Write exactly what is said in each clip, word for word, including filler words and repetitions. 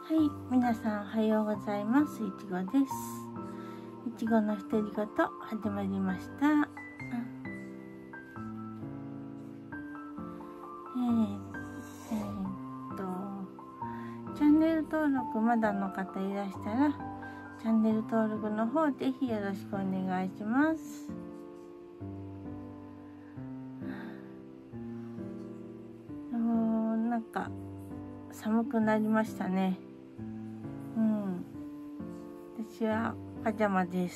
はい、皆さんおはようございます。いちごです。いちごの独り言始まりました。えー、えー、っとチャンネル登録まだの方いらしたら、チャンネル登録の方ぜひよろしくお願いします。もうなんか寒くなりましたね。うん、私はパジャマです。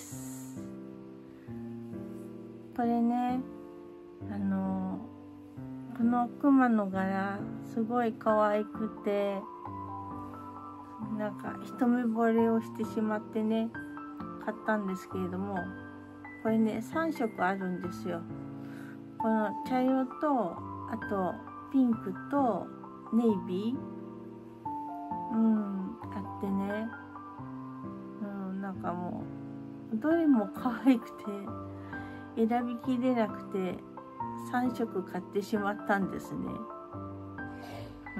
これね、あのこのクマの柄すごい可愛くて、なんか一目惚れをしてしまってね、買ったんですけれども、これねさんしょくあるんですよ。この茶色と、あとピンクとネイビー、うんあってね、うん、なんかもうどれも可愛くて選びきれなくてさんしょく買ってしまったんですね。うん。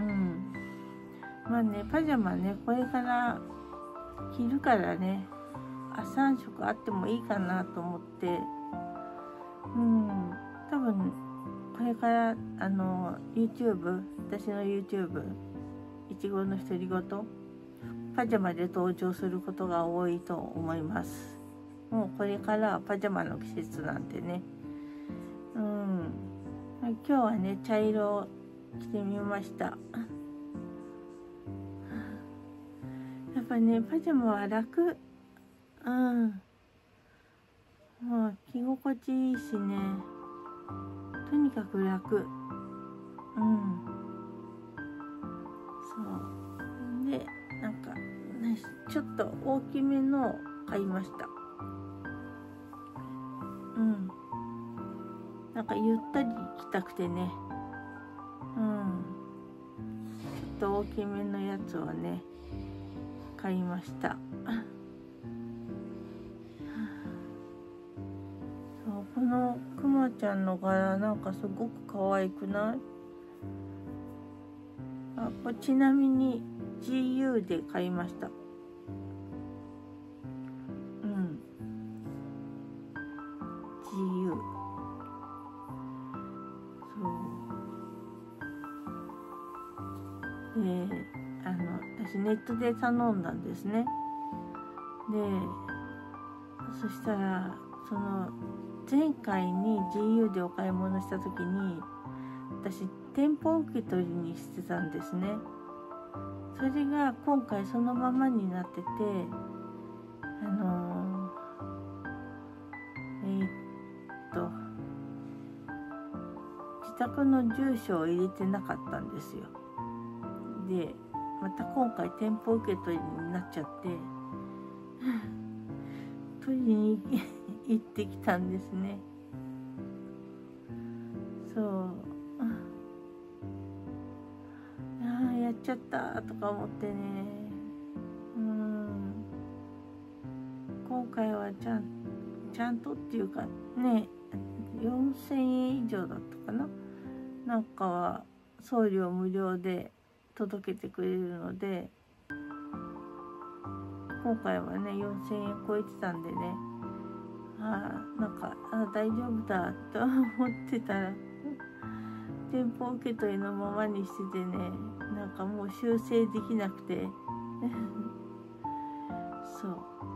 まあね、パジャマね、これから着るからね、あ、さんしょくあってもいいかなと思って、うん、多分これからあの YouTube、私の YouTube、いちごの独り言、パジャマで登場することが多いと思います。もうこれからはパジャマの季節なんでね。うん。今日はね、茶色を着てみました。やっぱね、パジャマは楽。うん。もう着心地いいしね。とにかく楽。うん。そう。で、なんか、ね、ちょっと大きめのを買いました。うん。なんかゆったり着たくてね。うん。ちょっと大きめのやつをね、買いました。そう、このくまちゃんの柄なんかすごく可愛くない？あ、これちなみに ジーユー で買いました。うん。ジーユー。そう。で、あの、私ネットで頼んだんですね。で、そしたら、その、前回に ジーユー でお買い物した時に、私、店舗受け取りにしてたんですね。それが今回そのままになってて、あのー、えー、っと、自宅の住所を入れてなかったんですよ。で、また今回店舗受け取りになっちゃって、取りに行ってきたんですね。そう。ああ、やっちゃったとか思ってね。うん。今回はちゃん、ちゃんとっていうかね、よんせんえん以上だったかな。なんかは送料無料で届けてくれるので、今回はねよんせんえん超えてたんでね、ああ、なんかあ大丈夫だと思ってたら店舗受け取りのままにしててね、なんかもう修正できなくてそう、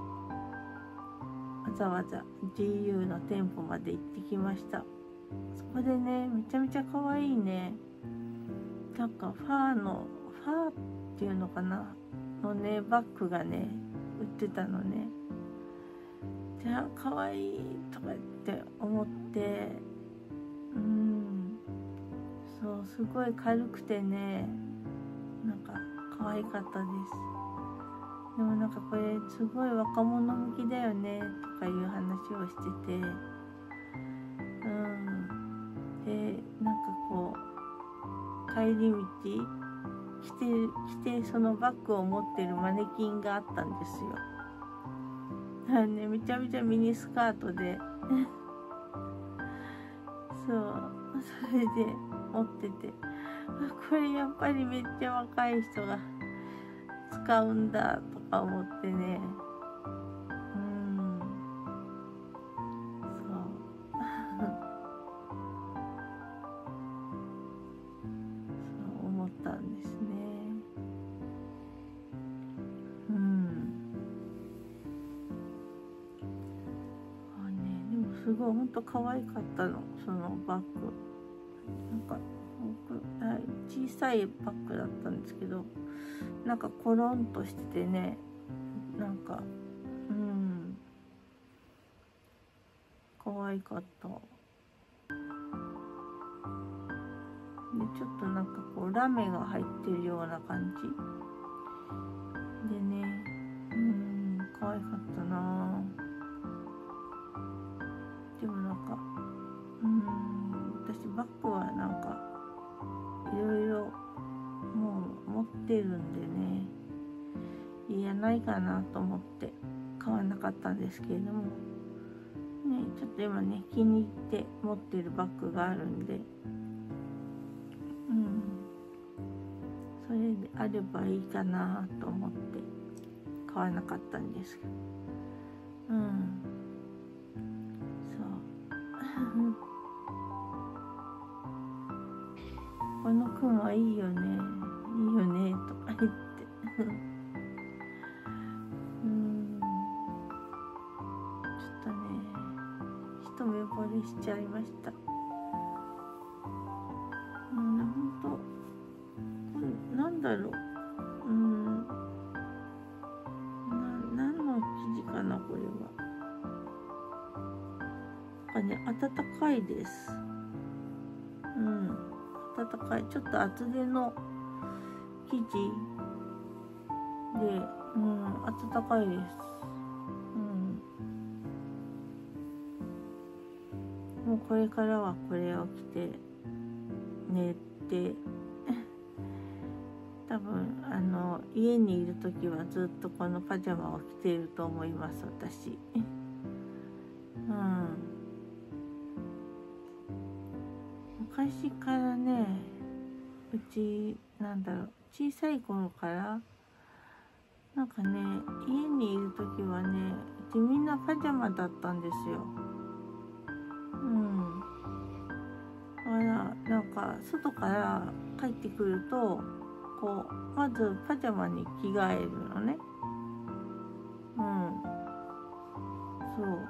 わざわざ ジーユー の店舗まで行ってきました。そこでね、めちゃめちゃ可愛いね。なんかファーのファーっていうのかなのね、バッグがね売ってたのね。じゃあ可愛いとかって思って、うん、そう、すごい軽くてね、なんか可愛かったです。でもなんかこれすごい若者向きだよねとかいう話をしてて、うん、でなんかこう帰り道着て着てそのバッグを持ってるマネキンがあったんですよ。だからね、めちゃめちゃミニスカートでそう、それで持ってて、これやっぱりめっちゃ若い人が使うんだとか思ってね。うんそうそう思ったんですね。うんあね、でもすごいほんと可愛かったの、そのバッグ。なんか僕小さいバッグだったんですけど、なんかコロンとしててね、なんかうん可愛かった。でちょっとなんかこうラメが入ってるような感じでね、うん可愛かったな。でもなんかうん私バッグはなんかいろいろもう持ってるんでね、いらないかなと思って買わなかったんですけれどもね、ちょっと今ね気に入って持ってるバッグがあるんで、うんそれであればいいかなと思って買わなかったんですけど、うんそうこのクマいいよね、いいよねとか言ってうんちょっとね一目惚れしちゃいました。うんほんとこれなんだろう、うんな何の生地かなこれは。なんかね暖かいです。うん暖かい、ちょっと厚手の生地で、うん、暖かいです。うん。もうこれからはこれを着て寝て、多分あの家にいる時はずっとこのパジャマを着ていると思います私。うん。昔からね、うちなんだろう小さい頃からなんかね家にいる時はねうちみんなパジャマだったんですよ。うんだからなんか外から帰ってくるとこうまずパジャマに着替えるのね。うんそう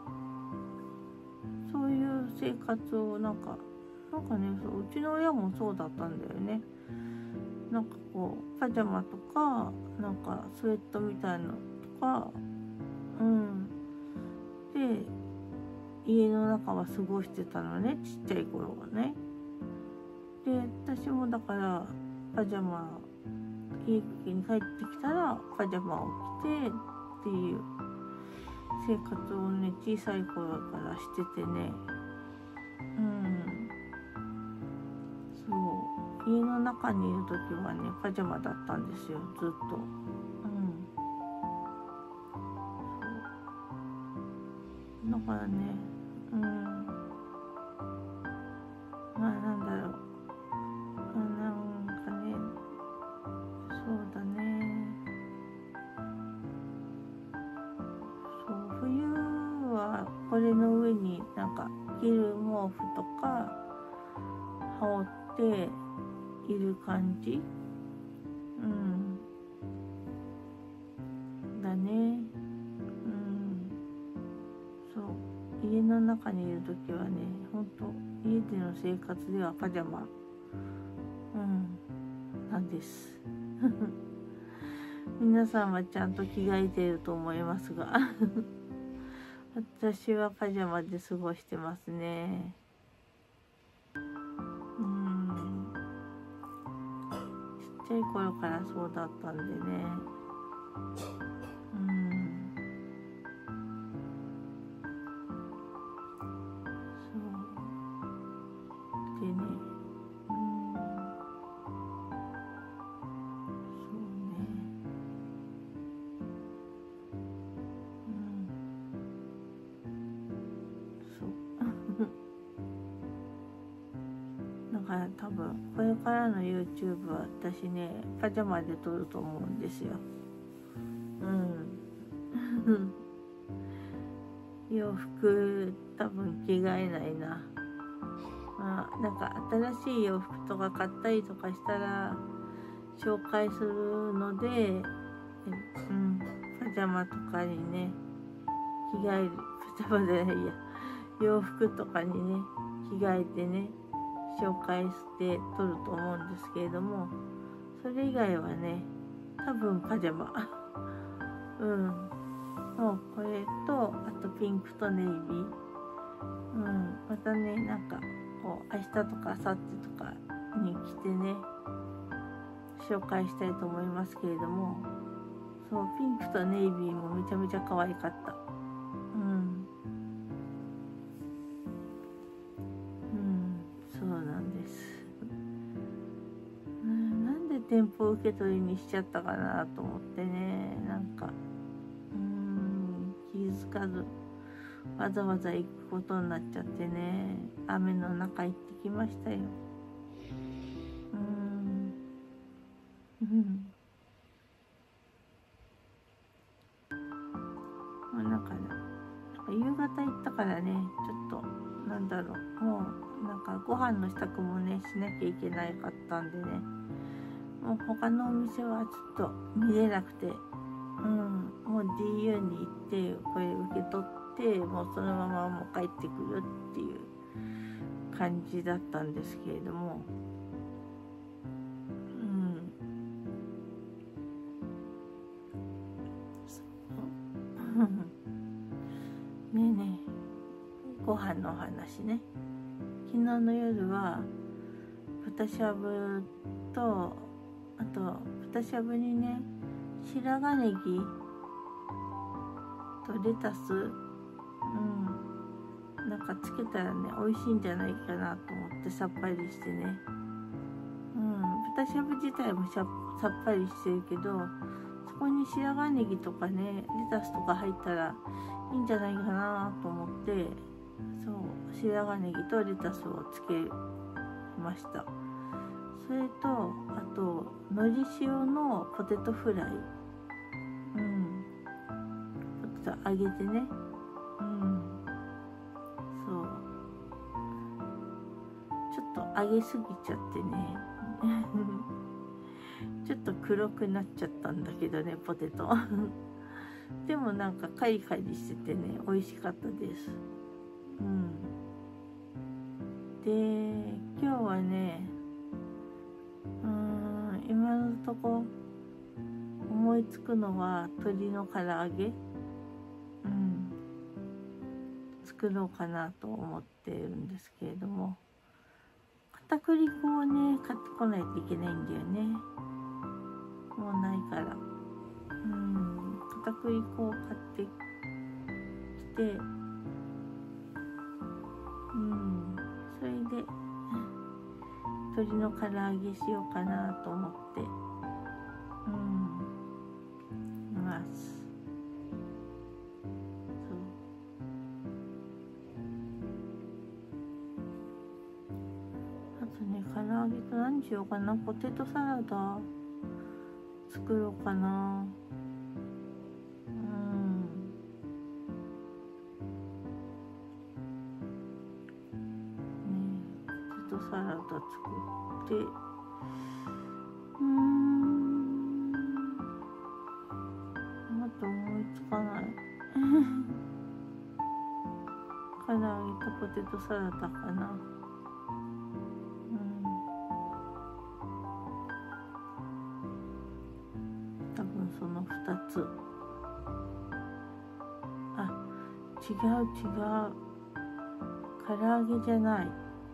そういう生活をなんかなんかねそううちの親もそうだったんだよね。なんかこうパジャマとかなんかスウェットみたいなのとかうんで家の中は過ごしてたのね、ちっちゃい頃はね。で私もだからパジャマ家に帰ってきたらパジャマを着てっていう生活をね小さい頃からしててね、うんそう家の中にいる時はねパジャマだったんですよずっと。うんそうだからねうんまあなんだろうなんかねそうだねそう冬はこれの上になんか着る毛布とか羽織っている感じうんだねうんそう家の中にいる時はねほんと家での生活ではパジャマうんなんです皆さんはちゃんと着替えていると思いますが私はパジャマで過ごしてますね。うんちっちゃい頃からそうだったんでねうんそうでねうんそうねうんそうだからら多分これからの YouTube は私ねパジャマで撮ると思うんですよ。うん洋服多分着替えないな。まあなんか新しい洋服とか買ったりとかしたら紹介するので、えうんパジャマとかにね着替える、パジャマじゃないや洋服とかにね着替えてね紹介して撮ると思うんですけれども、それ以外はね多分パジャマうんもうこれとあとピンクとネイビー、うんまたねなんかこう明日とか明後日とかに着てね紹介したいと思いますけれども、そうピンクとネイビーもめちゃめちゃ可愛かった。うんうんそうなんです。うんなんで店舗受け取りにしちゃったかなと思ってね、なんかうん気づかずわざわざ行くことになっちゃってね、雨の中行ってきましたよ。うんうんまあなんかね夕方行ったからねちょっとなんだろうもうなんかご飯の支度もねしなきゃいけなかったんでね、もう他のお店はちょっと見れなくて、うんもう ディーユー に行ってこれ受け取ってもうそのままもう帰ってくるっていう感じだったんですけれども、うんねえねえご飯のお話ね。昨日の夜は豚しゃぶとあと豚しゃぶにね白髪ネギとレタス、うんなんかつけたらね美味しいんじゃないかなと思ってさっぱりしてね、うん豚しゃぶ自体もさっぱりしてるけどそこに白髪ネギとかねレタスとか入ったらいいんじゃないかなと思ってそう白髪ネギとレタスをつけました。それとあと海苔塩のポテトフライ、うんポテト揚げてね、うんそうちょっと揚げすぎちゃってねちょっと黒くなっちゃったんだけどねポテトでもなんかカリカリしててね美味しかったです。うんで今日はねうーん今のとこ思いつくのは鶏の唐揚げ、うん、作ろうかなと思っているんですけれども、片栗粉をね買ってこないといけないんだよね。もうないから、うん、片栗粉を買ってきて、うんそれで鶏の唐揚げしようかなと思ってうんいます。そうあとね唐揚げと何しようかな、ポテトサラダ作ろうかな。うんねポテトサラダ作ってうーんあと思いつかない唐揚げとポテトサラダかな。うん多分そのふたつ。あ違う違う唐揚げじゃない、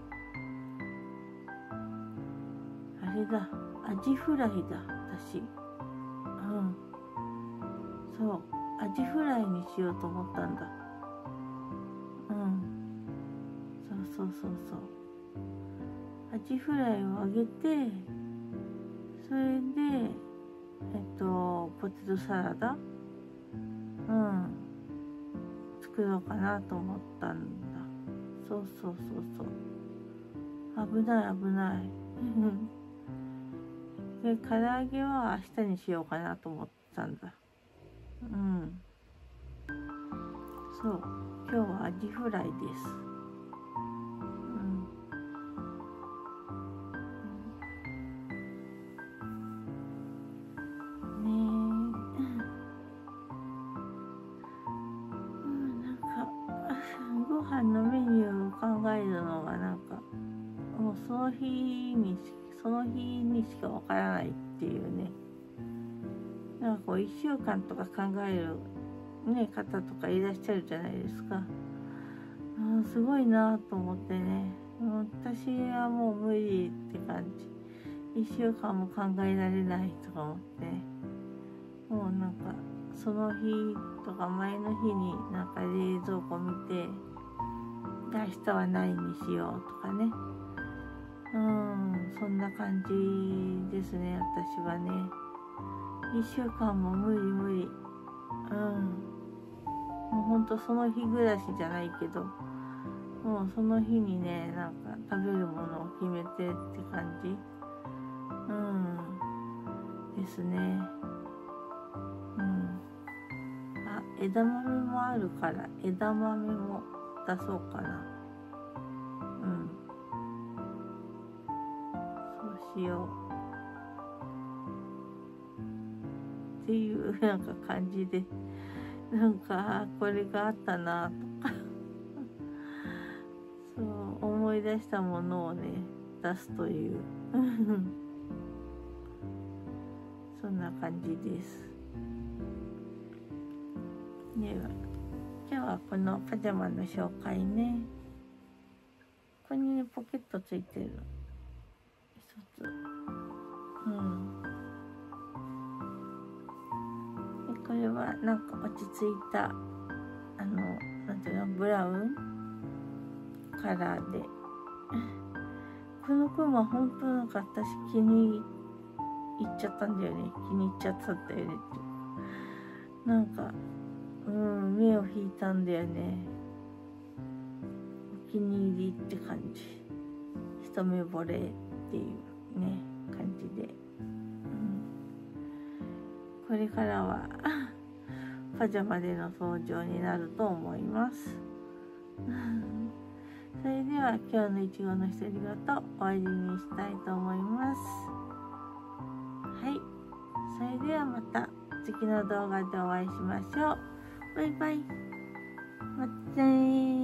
あれだアジフライだ私。うんそうアジフライにしようと思ったんだ。うんそうそうそうそうアジフライを揚げてそれでえっとポテトサラダうん作ろうかなと思ったんだ。そうそうそうそう危ない危ないで唐揚げは明日にしようかなと思ったんだ。うん、そう今日はアジフライです。うんご飯のメニューを考えるのがなんかもうその日にその日にしかわからないっていうね。なんかこういっしゅうかんとか考える、ね、方とかいらっしゃるじゃないですか。うんすごいなと思ってね。私はもう無理って感じ。いっしゅうかんも考えられないとか思って、ね、もうなんかその日とか前の日になんか冷蔵庫見て明日は何にしようとかね。うん、そんな感じですね、私はね。いっしゅうかんも無理無理。うん。もうほんとその日暮らしじゃないけど、もうその日にね、なんか食べるものを決めてって感じ。うん。ですね。うん。あ、枝豆もあるから枝豆も出そうかな。うん。そうしよう。っていうなんか感じで、なんかこれがあったなとかそう思い出したものをね出すというそんな感じです。では今日はこのパジャマの紹介ね。ここにねポケットついてる一つ。うんこれはなんか落ち着いたあのなんていうのブラウンカラーでこのクマ本当なんか私気に入っちゃったんだよね。気に入っちゃったんだよねってなんかうん目を引いたんだよね。お気に入りって感じ。一目惚れっていうね感じで、うん、これからはパジャマでの登場になると思いますそれでは今日のいちごの独り言終わりにしたいと思います。はい、それではまた次の動画でお会いしましょう。バイバイ。またねー。